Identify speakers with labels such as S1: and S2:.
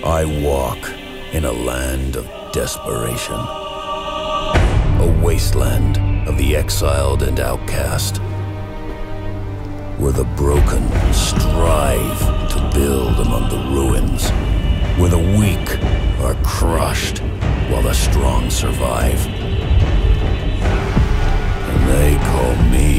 S1: I walk in a land of desperation. A wasteland of the exiled and outcast, where the broken strive to build among the ruins, where the weak are crushed while the strong survive. And they call me